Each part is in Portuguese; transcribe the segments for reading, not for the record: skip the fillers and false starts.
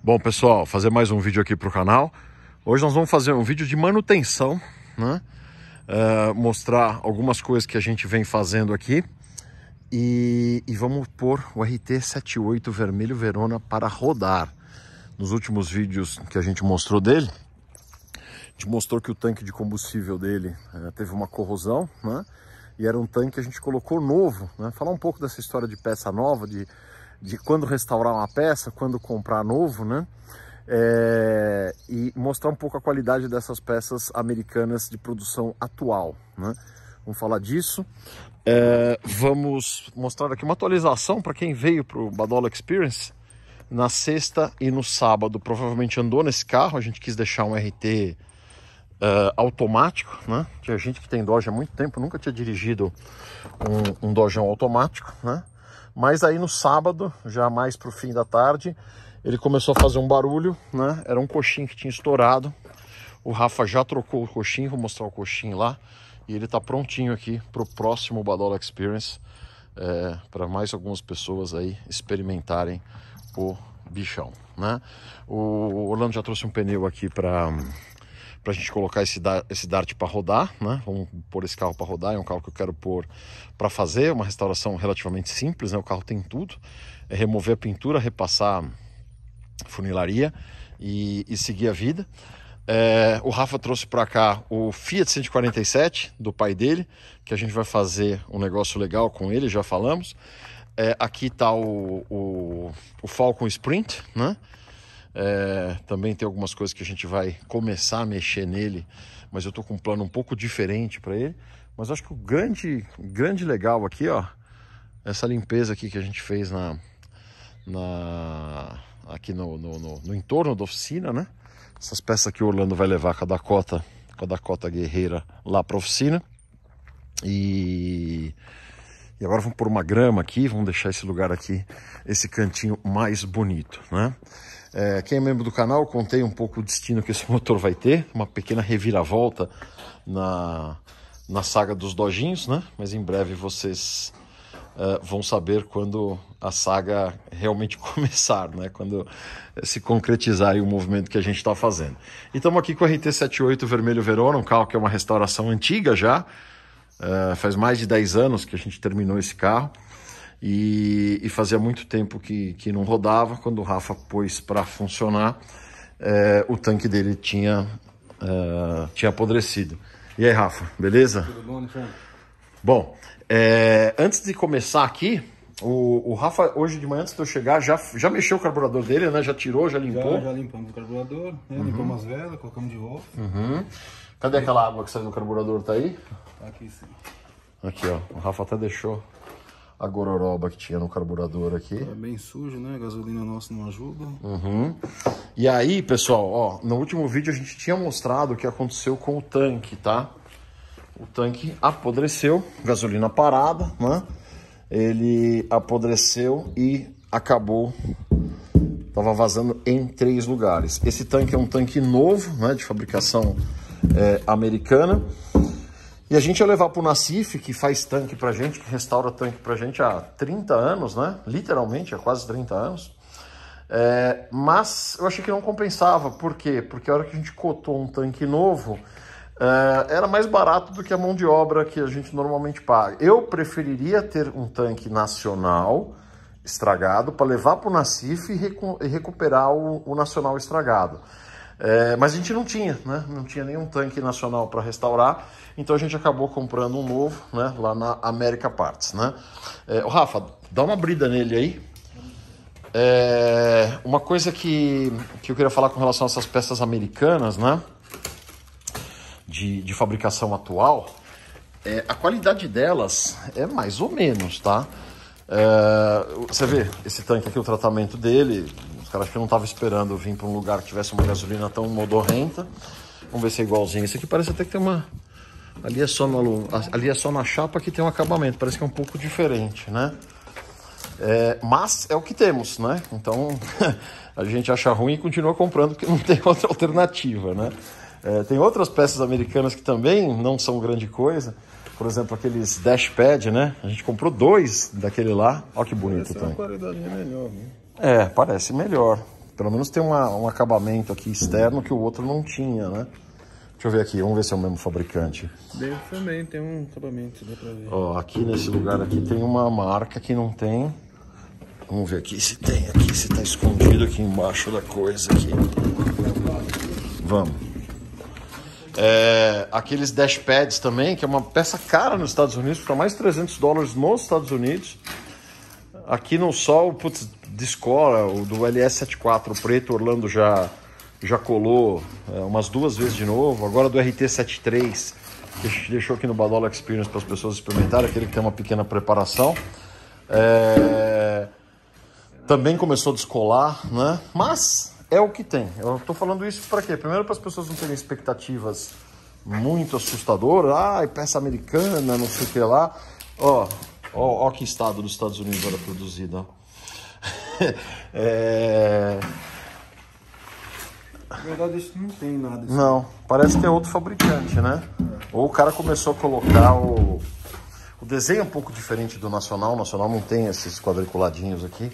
Bom, pessoal, fazer mais um vídeo aqui para o canal. Hoje nós vamos fazer um vídeo de manutenção, né? Mostrar algumas coisas que a gente vem fazendo aqui e vamos pôr o RT78 Vermelho Verona para rodar. Nos últimos vídeos que a gente mostrou dele, a gente mostrou que o tanque de combustível dele teve uma corrosão, né? E era um tanque que a gente colocou novo, né? Falar um pouco dessa história de peça nova, de quando restaurar uma peça, quando comprar novo, né? E mostrar um pouco a qualidade dessas peças americanas de produção atual, né? Vamos falar disso. Vamos mostrar aqui uma atualização para quem veio para o Badola Experience na sexta e no sábado. Provavelmente andou nesse carro. A gente quis deixar um RT automático, né? Tinha gente que tem Dodge há muito tempo, nunca tinha dirigido um Dodgeão automático, né? Mas aí no sábado, já mais para o fim da tarde, ele começou a fazer um barulho, né? Era um coxinho que tinha estourado. O Rafa já trocou o coxinho, vou mostrar o coxinho lá. E ele tá prontinho aqui para o próximo Badola Experience, para mais algumas pessoas aí experimentarem o bichão, né? O Orlando já trouxe um pneu aqui para a gente colocar esse Dart para rodar, né? Vamos pôr esse carro para rodar, é um carro que eu quero pôr para fazer uma restauração relativamente simples, né? O carro tem tudo, é remover a pintura, repassar a funilaria e seguir a vida. O Rafa trouxe para cá o Fiat 147 do pai dele, que a gente vai fazer um negócio legal com ele, já falamos. Aqui está o Falcon Sprint, né? Também tem algumas coisas que a gente vai começar a mexer nele, mas eu tô com um plano um pouco diferente para ele. Mas acho que o grande legal aqui, ó, essa limpeza aqui que a gente fez aqui no entorno da oficina, né? Essas peças que o Orlando vai levar com a Dakota Guerreira lá para a oficina. E agora vamos pôr uma grama aqui, vamos deixar esse lugar aqui, esse cantinho mais bonito, né? Quem é membro do canal, eu contei um pouco o destino que esse motor vai ter, uma pequena reviravolta na saga dos Dojinhos, né? Mas em breve vocês vão saber quando a saga realmente começar, né? Quando se concretizar aí o movimento que a gente está fazendo. E estamos aqui com o RT78 Vermelho Verona, um carro que é uma restauração antiga já, faz mais de 10 anos que a gente terminou esse carro. E fazia muito tempo que não rodava. Quando o Rafa pôs para funcionar, o tanque dele tinha apodrecido. E aí, Rafa, beleza? Tudo bom, Alexandre? Bom, antes de começar aqui, o Rafa, hoje de manhã, antes de eu chegar, já mexeu o carburador dele, né? Já tirou, já limpou? Já limpamos o carburador, né? Limpamos as velas, colocamos de volta. Cadê aquela água que saiu do carburador? Tá aí? Tá aqui sim. Aqui, ó. O Rafa até deixou a gororoba que tinha no carburador aqui. É bem sujo, né? A gasolina nossa não ajuda. E aí, pessoal, ó, no último vídeo a gente tinha mostrado o que aconteceu com o tanque, tá? O tanque apodreceu, gasolina parada, né? Ele apodreceu e acabou, tava vazando em 3 lugares. Esse tanque é um tanque novo, né? De fabricação americana. E a gente ia levar para o Nassif, que faz tanque pra gente, que restaura tanque pra gente há 30 anos, né? Literalmente, há quase 30 anos. Mas eu achei que não compensava. Por quê? Porque a hora que a gente cotou um tanque novo, era mais barato do que a mão de obra que a gente normalmente paga. Eu preferiria ter um tanque nacional estragado para levar para o Nassif e recuperar o nacional estragado. Mas a gente não tinha, né? Não tinha nenhum tanque nacional para restaurar, então a gente acabou comprando um novo, né? Lá na America Parts, né? Rafa, dá uma brida nele aí. Uma coisa que eu queria falar com relação a essas peças americanas, né? De fabricação atual, a qualidade delas é mais ou menos, tá? Você vê, esse tanque aqui, o tratamento dele, os caras que não estavam esperando vir para um lugar que tivesse uma gasolina tão modorrenta. Vamos ver se é igualzinho. Esse aqui parece até que tem uma... Ali é só na chapa que tem um acabamento, parece que é um pouco diferente, né? Mas é o que temos, né? Então a gente acha ruim e continua comprando porque não tem outra alternativa, né? Tem outras peças americanas que também não são grande coisa. Por exemplo, aqueles dashpad, né? A gente comprou 2 daquele lá. Olha que bonito o tanque. A qualidade é melhor, né? Parece melhor. Pelo menos tem um acabamento aqui externo que o outro não tinha, né? Deixa eu ver aqui, vamos ver se é o mesmo fabricante. Dentro também tem um acabamento, dá pra ver. Ó, aqui nesse lugar aqui tem uma marca que não tem. Vamos ver aqui se tem aqui, se tá escondido aqui embaixo da coisa aqui. Vamos. Aqueles dashpads também, que é uma peça cara nos Estados Unidos, custa mais $300 nos Estados Unidos. Aqui no sol, putz, descola, o do LS74 preto, Orlando já colou umas 2 vezes de novo. Agora do RT73, que a gente deixou aqui no Badola Experience para as pessoas experimentarem, aquele que tem uma pequena preparação. Também começou a descolar, né? Mas é o que tem. Eu tô falando isso para quê? Primeiro, para as pessoas não terem expectativas muito assustadoras. Ai, peça americana, não sei o que lá. Ó que estado dos Estados Unidos era produzida. Na verdade, isso não tem nada. Não, parece que é outro fabricante, né? Ou o cara começou a colocar o desenho é um pouco diferente do Nacional. O Nacional não tem esses quadriculadinhos aqui.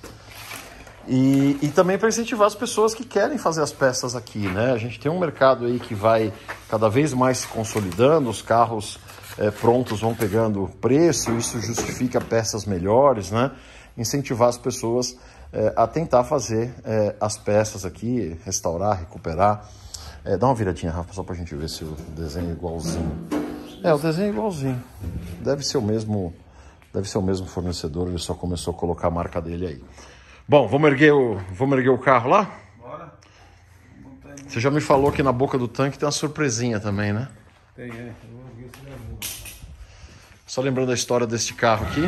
E também para incentivar as pessoas que querem fazer as peças aqui, né? A gente tem um mercado aí que vai cada vez mais se consolidando, os carros prontos vão pegando preço, isso justifica peças melhores, né? Incentivar as pessoas a tentar fazer as peças aqui, restaurar, recuperar. Dá uma viradinha, Rafa, só para a gente ver se o desenho é igualzinho. O desenho é igualzinho. Deve ser o mesmo fornecedor, ele só começou a colocar a marca dele aí. Bom, vamos erguer o carro lá? Bora. Você já me falou que na boca do tanque tem uma surpresinha também, né? Tem, Eu vou ver se é. Só lembrando a história deste carro aqui.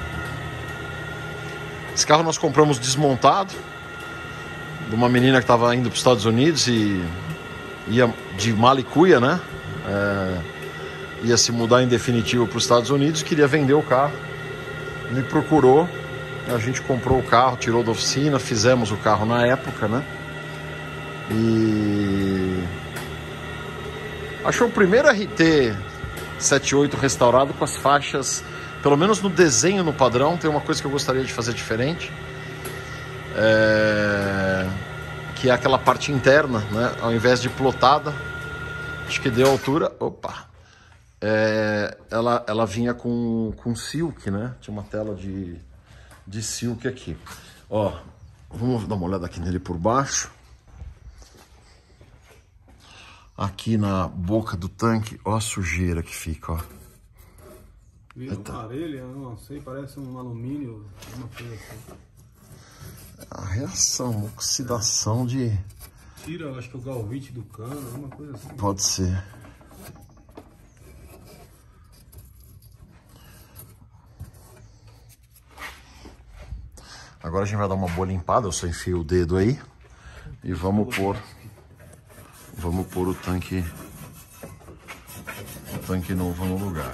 Esse carro nós compramos desmontado de uma menina que estava indo para os Estados Unidos e ia de Malicuia, né? Ia se mudar em definitivo para os Estados Unidos, queria vender o carro. Me procurou. A gente comprou o carro, tirou da oficina, fizemos o carro na época, né? E achou o primeiro RT78 restaurado com as faixas, pelo menos no desenho, no padrão. Tem uma coisa que eu gostaria de fazer diferente, que é aquela parte interna, né? Ao invés de plotada, acho que deu altura. Opa! Ela vinha com silk, né? Tinha uma tela de silk aqui. Ó, vamos dar uma olhada aqui nele por baixo. Aqui na boca do tanque, ó a sujeira que fica, ó. Vira um aparelho, eu não sei, parece um alumínio, uma coisa assim. A reação, oxidação de... Tira, acho que o galvite do cano, alguma coisa assim. Pode ser. Agora a gente vai dar uma boa limpada, eu só enfiei o dedo aí e vamos pôr o tanque novo no lugar.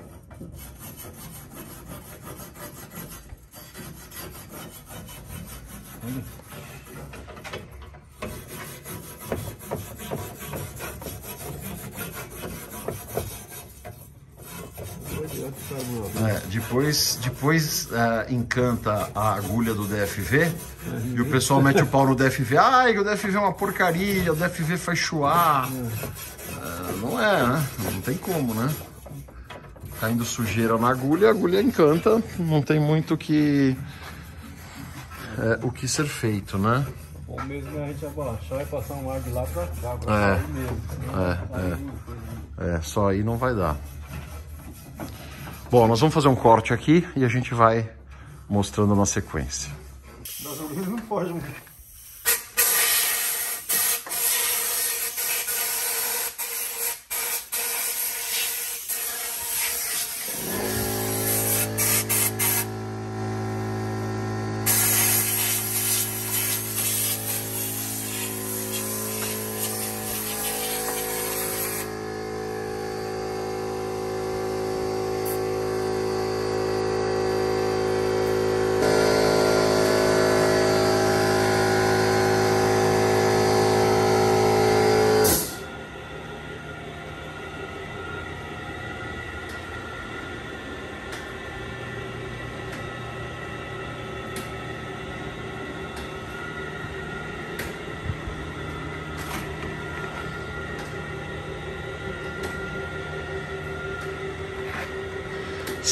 Depois encanta a agulha do DFV e o pessoal mete o pau no DFV. Ai, o DFV é uma porcaria, o DFV faz chuar. Não é, né? Não tem como, né? Caindo sujeira na agulha, a agulha encanta, não tem muito o que ser feito, né? Bom mesmo é a gente abaixar e passar um ar de lá pra cá, só aí não vai dar. Bom, nós vamos fazer um corte aqui e a gente vai mostrando na sequência. Gasolina não pode.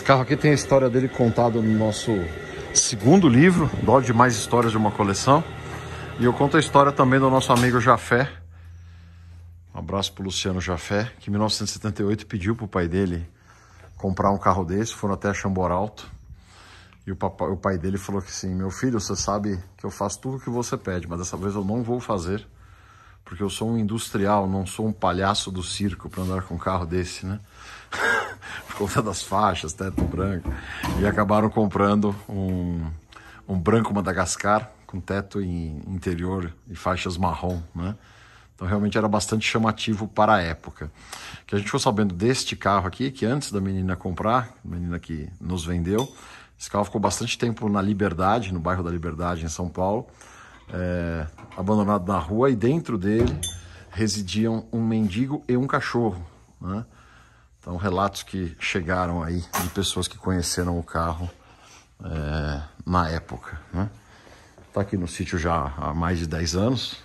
Esse carro aqui tem a história dele contada no nosso segundo livro, Dodge Mais Histórias de uma Coleção. E eu conto a história também do nosso amigo Jafé. Um abraço pro Luciano Jafé, que em 1978 pediu pro pai dele comprar um carro desse. Foram até Chamboralto. E o pai dele falou que assim: meu filho, você sabe que eu faço tudo o que você pede, mas dessa vez eu não vou fazer, porque eu sou um industrial, não sou um palhaço do circo para andar com um carro desse, né? Por conta das faixas, teto branco. E acabaram comprando um branco Madagascar com teto interior e faixas marrom, né? Então realmente era bastante chamativo para a época. Que a gente ficou sabendo deste carro aqui, que antes da menina comprar, a menina que nos vendeu, esse carro ficou bastante tempo na Liberdade, no bairro da Liberdade, em São Paulo, abandonado na rua, e dentro dele residiam um mendigo e um cachorro, né? Então, relatos que chegaram aí de pessoas que conheceram o carro na época, né? Tá aqui no sítio já há mais de 10 anos.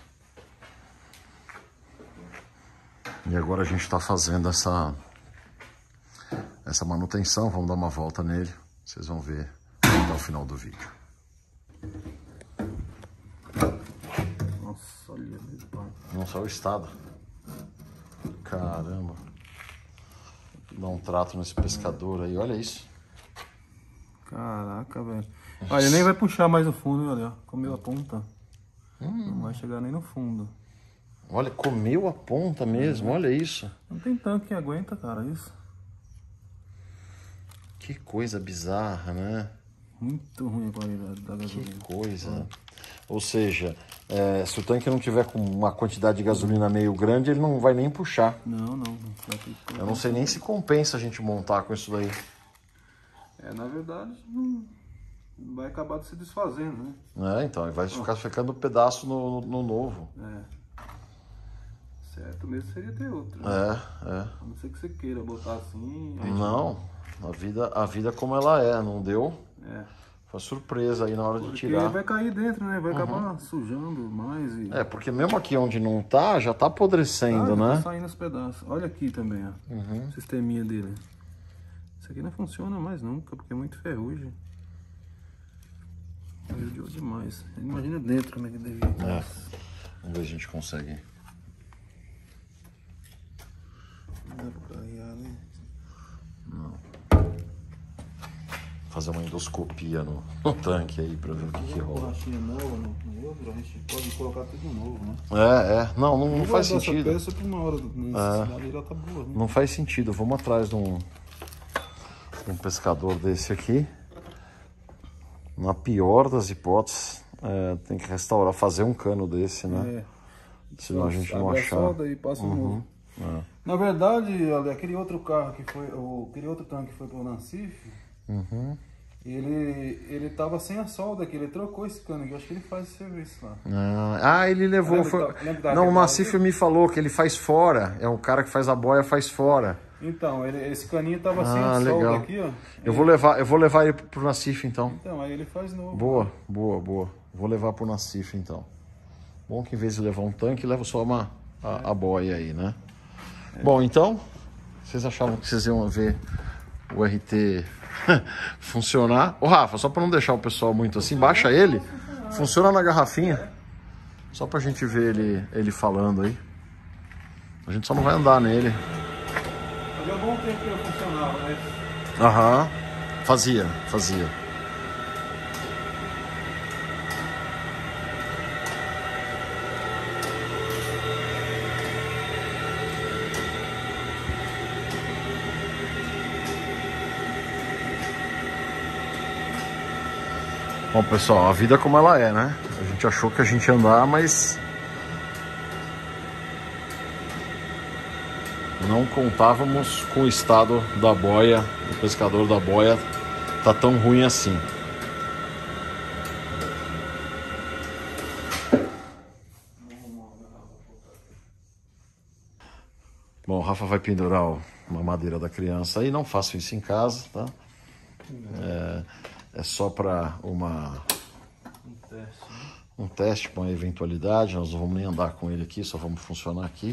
E agora a gente está fazendo essa manutenção. Vamos dar uma volta nele. Vocês vão ver até o final do vídeo. Nossa, olha. Não só o estado. Caramba. Dá um trato nesse pescador aí. Olha isso. Caraca, velho. Olha, ele nem vai puxar mais o fundo, olha. Comeu a ponta. Não vai chegar nem no fundo. Olha, comeu a ponta mesmo. Olha isso. Não tem tanque que aguenta, cara, isso. Que coisa bizarra, né? Muito ruim a qualidade da gasolina. Que coisa. Ou seja, se o tanque não tiver com uma quantidade de gasolina meio grande, ele não vai nem puxar. Não. Eu não sei nem se compensa a gente montar com isso daí. Na verdade, vai acabar se desfazendo, né? Então, vai ficar ficando pedaço no novo. Certo mesmo seria ter outro. Né? A não ser que você queira botar assim. Não, a vida como ela é, não deu? Foi surpresa aí na hora de tirar. Porque vai cair dentro, né? Vai acabar sujando mais. Porque mesmo aqui onde não tá, já tá apodrecendo, né? Tá saindo os pedaços. Olha aqui também, ó. O sisteminha dele. Isso aqui não funciona mais nunca, porque é muito ferrugem. Judiou demais. Imagina dentro como é que devia. Vamos ver se a gente consegue. Não dá pra carregar, né? Não. Fazer uma endoscopia no tanque aí pra ver o que rola. Borrachinha nova no outro, a gente pode colocar tudo novo, né? Não faz sentido. Essa peça por uma hora necessidade já tá boa, né? Não faz sentido. Vamos atrás de um pescador desse aqui. Na pior das hipóteses, tem que restaurar, fazer um cano desse, né? Senão a gente não achar. Solda e passa um novo. Na verdade, aquele outro carro que foi, aquele outro tanque que foi pro Nassif, ele tava sem a solda aqui, ele trocou esse cano aqui, acho que ele faz esse serviço lá. Ele levou. Não, o Nassif me falou que ele faz fora, é o cara que faz a boia, faz fora. Então, esse caninho tava sem a solda legal. aqui, ó. Eu vou levar ele pro Nassif então. Então, aí ele faz novo. Boa. Vou levar pro Nassif então. Bom que em vez de levar um tanque, leva só a boia aí, né? Bom, então, vocês achavam que vocês iam ver o RT funcionar? Ô Rafa, só para não deixar o pessoal muito assim, baixa ele, funciona na garrafinha, só pra gente ver ele falando aí. A gente só não vai andar nele. Fazia um bom tempo que ele funcionava, né? Fazia. Bom, pessoal, a vida é como ela é, né? A gente achou que a gente ia andar, mas não contávamos com o estado da boia, o pescador da boia tá tão ruim assim. Bom, o Rafa vai pendurar uma madeira da criança aí, não faço isso em casa, tá? É só para um teste, uma eventualidade. Nós não vamos nem andar com ele aqui, só vamos funcionar aqui.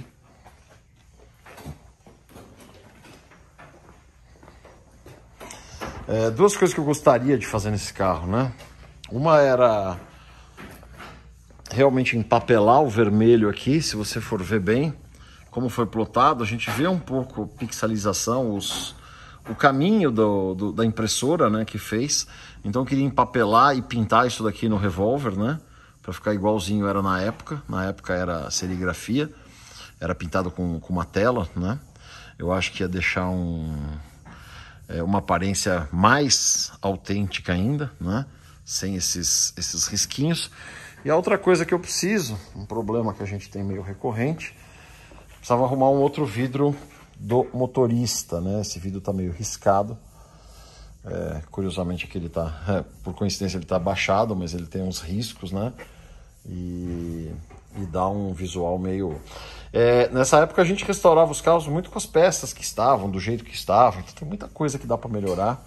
Duas coisas que eu gostaria de fazer nesse carro, né? Uma era realmente empapelar o vermelho aqui, se você for ver bem como foi plotado, a gente vê um pouco pixelização, o caminho da impressora, né, que fez. Então eu queria empapelar e pintar isso daqui no revólver, né, para ficar igualzinho era na época. Na época era serigrafia, era pintado com uma tela, né. Eu acho que ia deixar uma aparência mais autêntica ainda, né, sem esses risquinhos. E a outra coisa que eu preciso, um problema que a gente tem meio recorrente, precisava arrumar um outro vidro do motorista, né? Esse vidro tá meio riscado. Curiosamente aqui ele tá, por coincidência ele tá baixado, mas ele tem uns riscos, né? E dá um visual meio... nessa época a gente restaurava os carros muito com as peças que estavam, do jeito que estavam. Então tem muita coisa que dá para melhorar.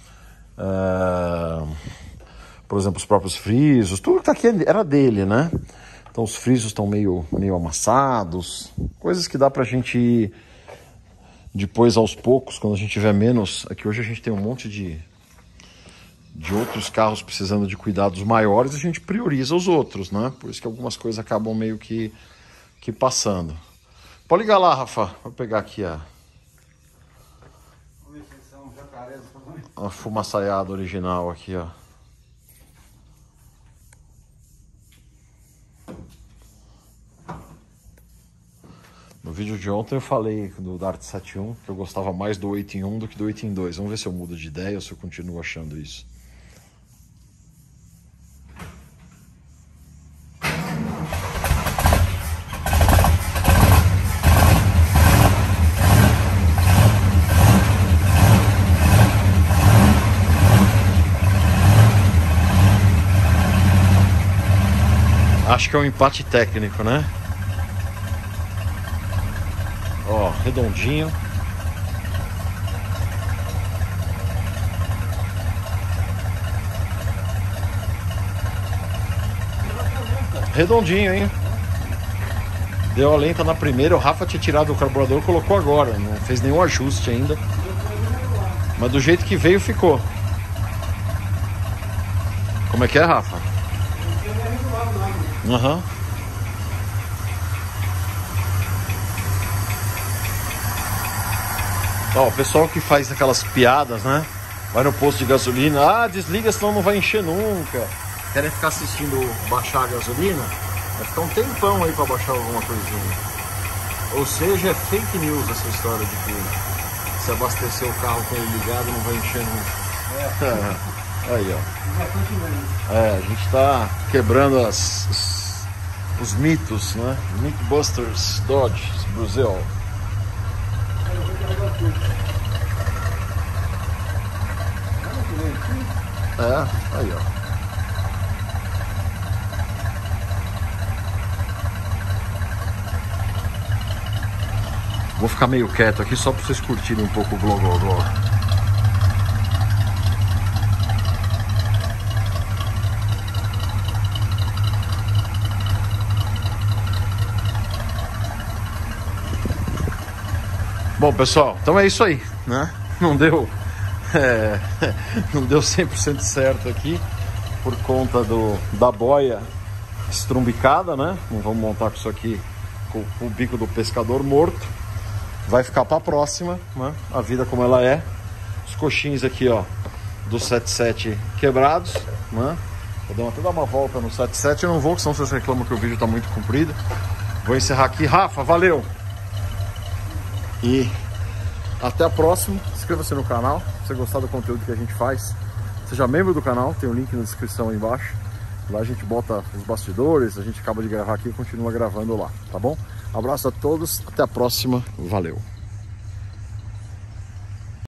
Por exemplo, os próprios frisos, tudo que tá aqui era dele, né? Então os frisos estão meio amassados, coisas que dá pra gente ir depois aos poucos, quando a gente tiver menos. Aqui hoje a gente tem um monte de outros carros precisando de cuidados maiores, a gente prioriza os outros, né? Por isso que algumas coisas acabam meio que passando. Pode ligar lá, Rafa, vou pegar aqui a fumaçaiada original aqui, ó. No vídeo de ontem eu falei do Dart 7.1 que eu gostava mais do 8 em 1 do que do 8 em 2. Vamos ver se eu mudo de ideia ou se eu continuo achando isso. Acho que é um empate técnico, né? Ó, redondinho. Redondinho, hein? Deu a lenta na primeira, o Rafa tinha tirado o carburador, colocou agora, não fez nenhum ajuste ainda. Mas do jeito que veio, ficou. Como é que é, Rafa? Aham. Ó, o pessoal que faz aquelas piadas, né? Vai no posto de gasolina, desliga senão não vai encher nunca. Querem ficar assistindo baixar a gasolina? Vai ficar um tempão aí pra baixar alguma coisinha. Ou seja, é fake news essa história de que se abastecer o carro com ele ligado não vai encher nunca. Aí, ó. A gente tá quebrando os mitos, né? Mythbusters Dodge Brasil. Aí, ó. Vou ficar meio quieto aqui só para vocês curtirem um pouco o Glow. Bom, pessoal, então é isso aí, né? Não deu 100% certo aqui por conta da boia estrumbicada, né? Não vamos montar com isso aqui com o bico do pescador morto. Vai ficar para a próxima, né? A vida como ela é. Os coxins aqui, ó, do 77 quebrados, né? Vou até dar uma volta no 77. Eu não vou, senão vocês reclamam que o vídeo tá muito comprido. Vou encerrar aqui. Rafa, valeu! E até a próxima. Inscreva-se no canal se você gostar do conteúdo que a gente faz. Seja membro do canal, tem um link na descrição aí embaixo. Lá a gente bota os bastidores, a gente acaba de gravar aqui e continua gravando lá, tá bom? Abraço a todos, até a próxima, valeu!